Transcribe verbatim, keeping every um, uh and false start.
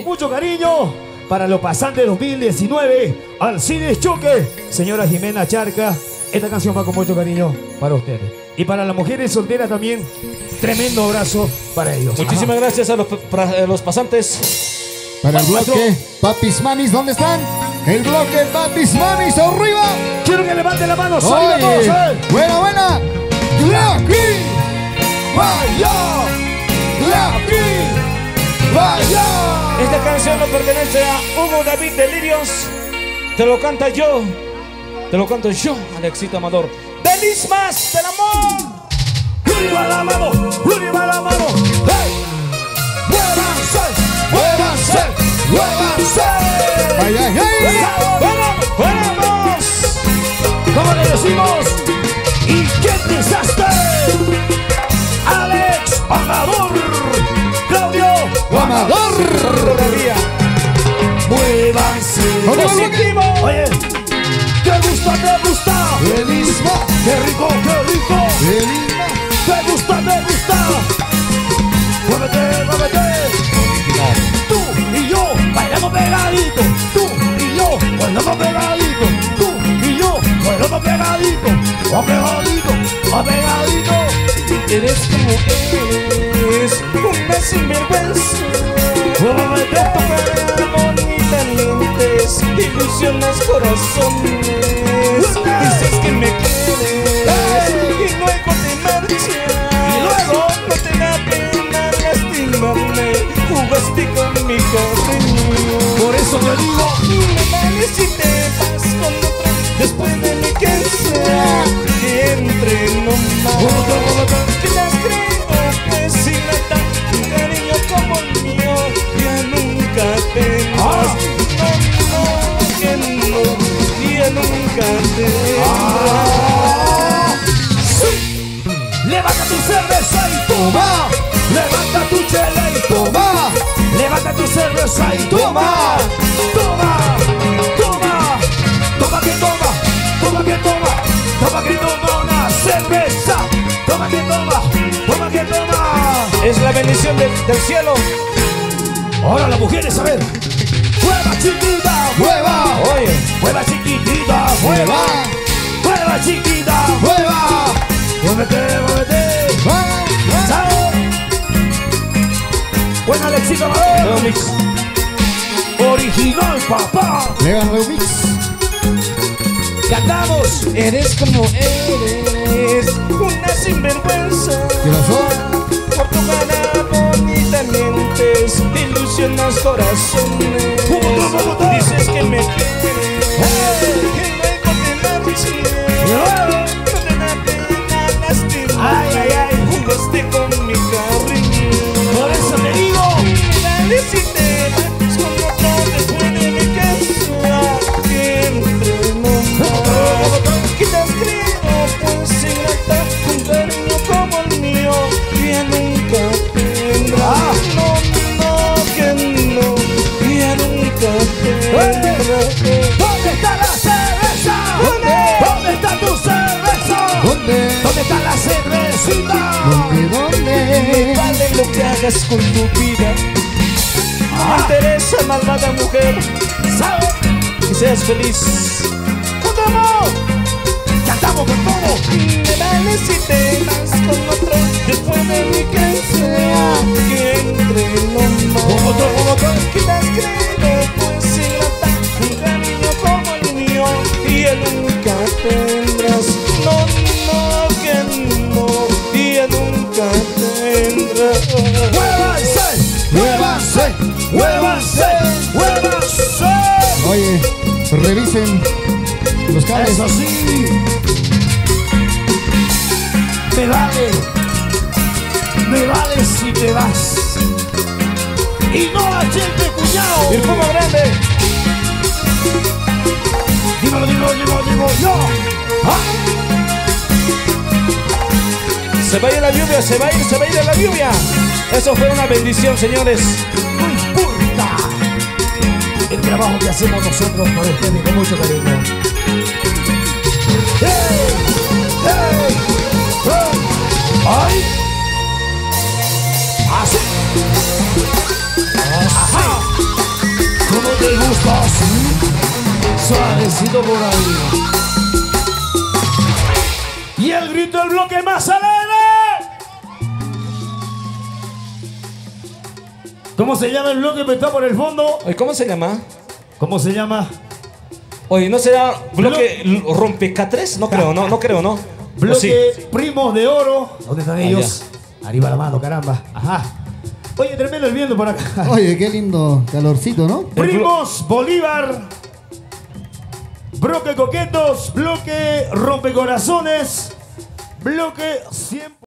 mucho cariño para los pasantes dos mil diecinueve, Alcides Choque, señora Jimena Charca. Esta canción va con mucho cariño para ustedes. Y para las mujeres solteras también, tremendo abrazo para ellos. Muchísimas Ajá. gracias a los, a los pasantes. Para el bloque, papis mamis, ¿dónde están? El bloque, papis mamis, arriba. Quiero que levanten la mano, ¡Oye! todos, ¿eh? Buena, buena. Lucky, vaya, Lucky, vaya. Esta canción no pertenece a Hugo David Delirios. Te lo canta yo, te lo canto yo, Alexito Amador. ¡Delis más del amor! ¡Arriba la mano! ¡Arriba la mano! ¡Hey! ¡Muévanse! ¡Muévanse! ¡Muévanse! ¡Ay, ay, ay! ¡Vamos! ¡Vamos! ¿Cómo le decimos? ¿Y quién pisaste? Alex Amador, Claudio Amador. Todavía. Muévanse. Positivo. Oye, ¿te gusta? ¿Te gusta? ¡Feliz más! ¡Qué rico, qué rico! ¡Feliz más! ¡Te gusta, te gusta! ¡Muévete, muévete! Tú y yo bailamos pegadito. Tú y yo bailamos pegadito. Tú y yo bailamos pegadito. O pegadito, o pegadito. Eres como eres, una sinvergüenza. Muévete. Tu cara bonita mientes, ilusionas corazones. Dices que me quieres y luego te marchas. Y luego no te da pena lastimarme. Jugaste con mi cariño. Por eso te digo, me vale si te vas con otro después de mi que sea. Que entre nomás. Que te has creído pues si nada, un cariño como el mío ya nunca tendrás. No, no, que no, ya nunca tendrás. sí. Levanta tu cerveza y toma. Levanta tu chela y toma. Levanta tu cerveza y toma. Toma, toma. Toma que toma. Toma que toma. Toma que toma una cerveza. Toma que toma. Toma que toma. Es la bendición de- del cielo. Ahora las mujeres, a ver. Mueva chiquita, mueva. Oye, Mueva chiquitita, mueva. Mueva chiquita, mueva. Muévete, muévete. ¡Chao! Buena Alexito Amador. Leo Mix. Original, papá. Llega Remix. Cantamos. Eres como eres, una sinvergüenza. ¿Qué pasó? Por tu cara bonita mientes, ilusionas corazones. Dices que me quieres y luego te marchas. No te da pena lastimar. Ay, ay, ay. Jugaste con mi cariño. Por eso te digo. Dale si te vas con otro después de mi casa. Que entre nomás. Que te has creído pues sin nada, un cariño como el mío ya nunca tendrás. No, no, que no, ya nunca tendrás. ¿Dónde está la cerveza? ¿Dónde? ¿Dónde está tu cerveza? ¿Dónde? ¿Dónde está la cervecita? ¿Dónde? Me ¿Dónde? vale lo que hagas con tu vida. No me interesa, malvada mujer, ¿Sabes? que seas feliz. ¡Cantamos! ¡Cantamos con todo! Me vale si te vas con otro después de mi que sea. Que entre nomás. Como otro, como otro. Que te has creído pues sin nada, un cariño como el mío y ya nunca tendrás. No, no, que no, y ya nunca tendrás. ¡Muévanse! ¡Muévanse! ¡Muévanse! ¡Muévanse! Oye, revisen los cables. Eso sí. Me vale. Me vale si te vas. Y no a gente, cuñado. El Puma Grande. Dímelo, dímelo, dímelo, dímelo yo. ¿Ah? Se va a ir la lluvia, se va a ir, se va a ir la lluvia. Eso fue una bendición, señores. No importa el trabajo que hacemos nosotros por ustedes con mucho cariño. ¡Hey! ¡Hey! ¡Hey! ¡Ay! ¡Así! ¡Ajá! Suavecito por ahí. Y el grito del bloque más alegre. ¿Cómo se llama el bloque que está por el fondo? Oye, ¿cómo se llama? ¿Cómo se llama? Oye, ¿no será bloque Blo rompecatres? No creo, no, no creo, no. Bloque sí. Primos de Oro. ¿Dónde están Allá. ellos? Arriba la mano, caramba. Ajá. Oye, tremendo el viento por acá. Oye, qué lindo calorcito, ¿no? Primos Bolívar. Bloque Coquetos. Bloque Rompecorazones. Bloque cien.